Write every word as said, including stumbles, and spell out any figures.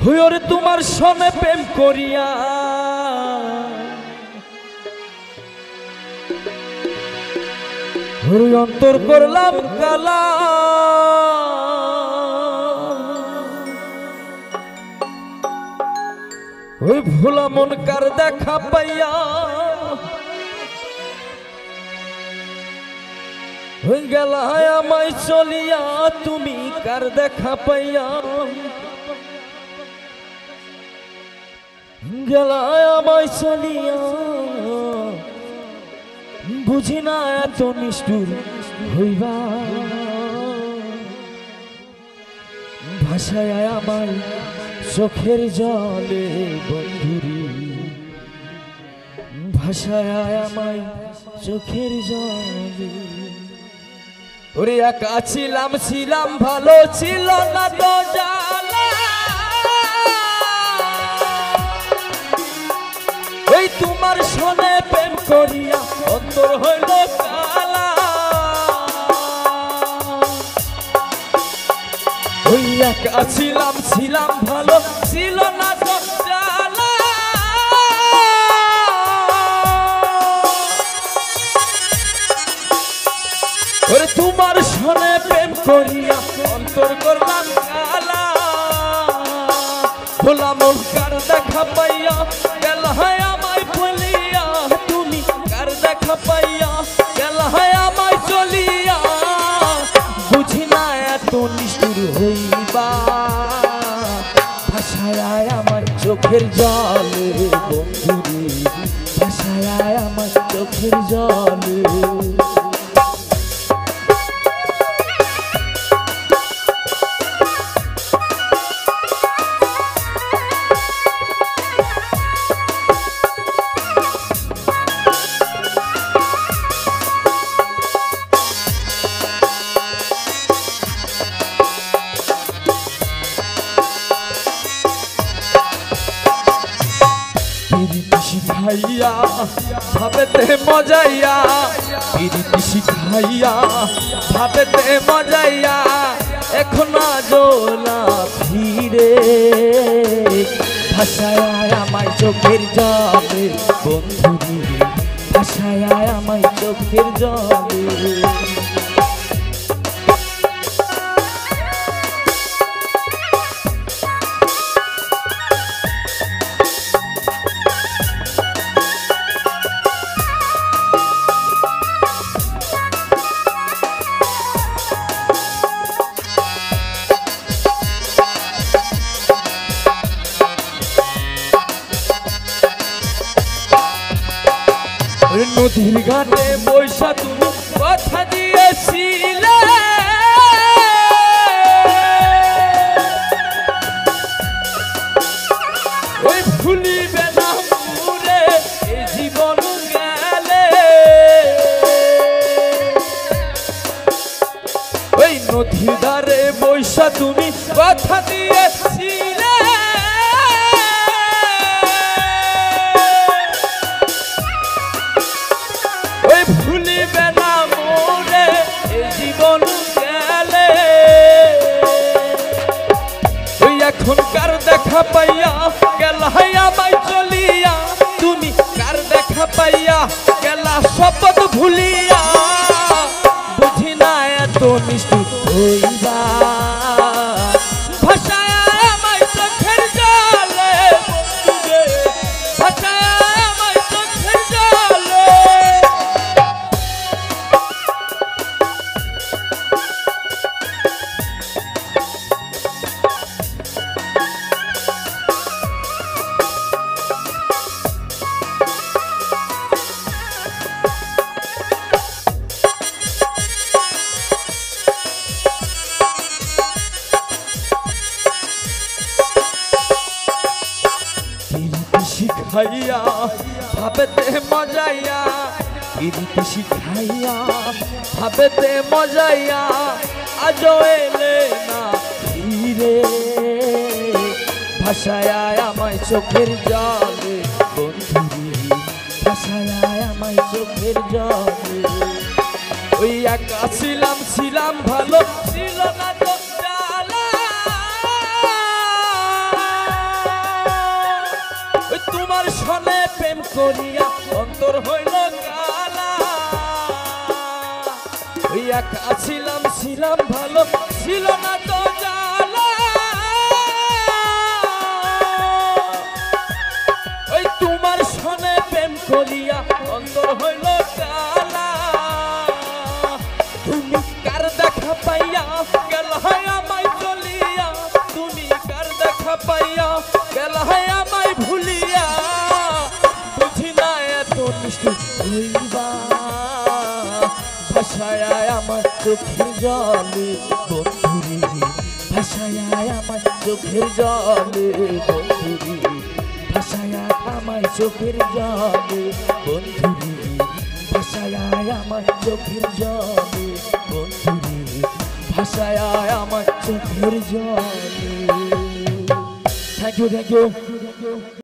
হুয়রে তোমার সনে প্রেম করিয়া হুই অন্তর করলাম কালা ওই ভোলা মন কার দেখা পাইয়া হই গেলা আমায় চলিয়া তুমি কার দেখা পাইয়া গেলা আমায় চলিয়া বুঝি না এত নিষ্ঠুর হইবা ভাষায় আমায় চোখের জলে বন্ধুরি ভাষায় আমায় চোখের জলে ওরে একা ছিলাম ছিলাম ভালো ছিল না তো জ্বালা এই তোমার সনে প্রেম করিয়া অন্তর হইল কালা ওই একা ছিলাম ছিলাম ভালো ছিল না তো জ্বালা ওরে তোমার সনে প্রেম করিয়া অন্তর করলাম কালা ভোলা মন কার দেখা পাইয়া গেল হয় আমায় বলিয়া তুমি কার দেখা পাইয়া গেল হয় আমায় চলিয়া বুঝি না এত নিষ্ঠুর হইবা ভাষায় আমার চোখের জলে বন্ধুরে ভাষায় আমার চোখের জলে শিখাইয়া ভাবেতে মজাইয়া পিরিতি শিখাইয়া ভাবেতে মজাইয়া এখন জোলা ফিরে ভাষায় আমায় চোখের জলে বন্ধুরি ভাষায় আমায় চোখের জলে নদীর ঘাটে বৈশা তুমি কথা দিয়েছিলে ওই ভুলিবে না পুরে এই জীবন গেলে ওই নদীর ধারে বৈশা তুমি কথা দিয়েছিলে ভুলিবে না মোরে এই জীবন গেলে তুই এখন কার দেখা পাইয়া গেলা আমায় চলিয়া তুমি কার দেখা পাইয়া গেলা শপথ ভুলিয়া বুঝি না এত নিষ্ঠুর হইবা ভাষায় আমায় চোখের জলে ভাষায় আমায় চোখের জলে শিখাইয়া ভাবেতে মজাইয়া পিরিতি শিখাইয়া ভাবেতে মজাইয়া আজ এলে না ফিরে ভাষায় আমায় চোখের জলে বন্ধুরি ভাষায় আমায় চোখের জলে ওই একা ছিলাম ছিলাম ভালো ছিল না তো জ্বালা একা ছিলাম ছিলাম ভালো ছিল না তো জ্বালা ওই তোমার সনে প্রেম করিয়া অন্তর হইল কালা তুমি কার দেখা পাইয়া গেল আমায় চলিয়া তুমি কার দেখা পাইয়া গেল আমায় ভুলিয়া বুঝি না এত নিষ্ঠুর হইবা ভাষায় আমার চোখের জলে বন্ধুরে ভাষায় আমার চোখের জলে বন্ধুরে ভাষায় আমার চোখের জলে বন্ধুরে ভাষায় আমার চোখের জলে বন্ধুরে ভাষায় আমার চোখের জলে। Thank you thank you.